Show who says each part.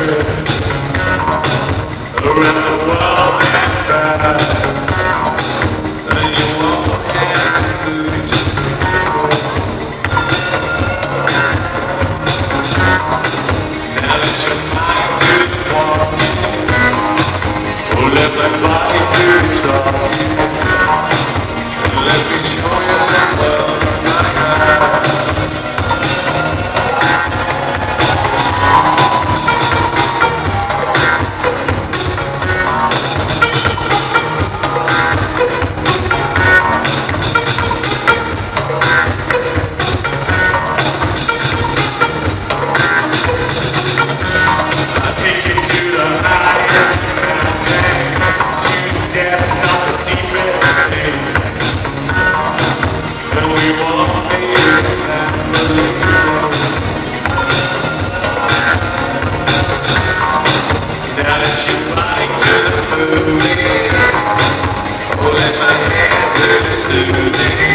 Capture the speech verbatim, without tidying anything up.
Speaker 1: around the world and back. And you won't have to move, just think slow. Now let your mind do the walking, or let my body do the talking. Let me show you the world of my eyes. I'll take you to the highest mountain, to the depths of the deepest sea. And we won't be that believe. Now that you're flying to the moon, oh, let my hands do the soothing.